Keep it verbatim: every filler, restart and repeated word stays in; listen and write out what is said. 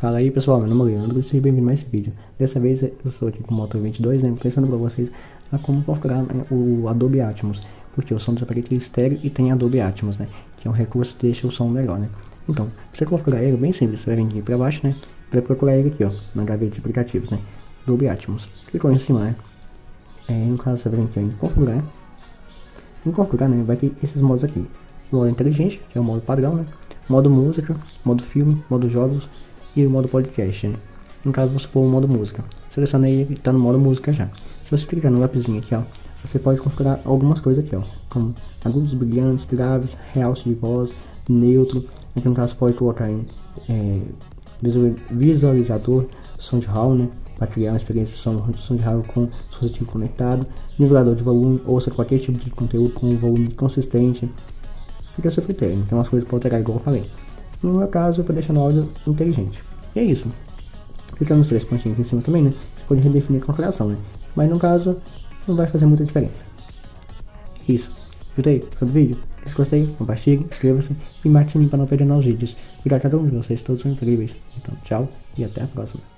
Fala aí pessoal, meu nome é Leandro e seja bem-vindo a mais esse vídeo. Dessa vez eu estou aqui com o Moto vinte e dois, né, pensando para vocês a como configurar, né, o Adobe Atmos. Porque o som dos aparelhos é estéreo e tem Adobe Atmos, né, que é um recurso que deixa o som melhor, né. Então, para você configurar ele, bem simples, você vai vir aqui para baixo, né, vai procurar ele aqui, ó, na gaveta de aplicativos, né, Adobe Atmos. Clicou em cima, né, é, no caso você vai vir aqui em configurar. Em configurar, né, vai ter esses modos aqui. O modo inteligente, que é o modo padrão, né, modo música, modo filme, modo jogos e o modo podcast, né? No caso, você pôr o modo música. Seleciona ele e está no modo música já. Se você clicar no lapisinho aqui, ó, você pode configurar algumas coisas aqui, ó, como agudos, brilhantes, graves, realce de voz, neutro. Aqui no caso pode colocar em é, visualizador, sound hall, né, para criar uma experiência de som, sound hall com dispositivo conectado, nivelador de volume, ouça qualquer tipo de conteúdo com um volume consistente. Fica a seu critério, então as coisas podem alterar igual eu falei. No meu caso, eu vou deixar no áudio inteligente. E é isso. Clicando nos três pontinhos aqui em cima também, né? Você pode redefinir a configuração, né? Mas no caso, não vai fazer muita diferença. Isso. Gostei? Gostou do vídeo? Se gostei, compartilhe, inscreva-se e marque o sininho para não perder novos vídeos. Obrigado a cada um de vocês, todos são incríveis. Então, tchau e até a próxima.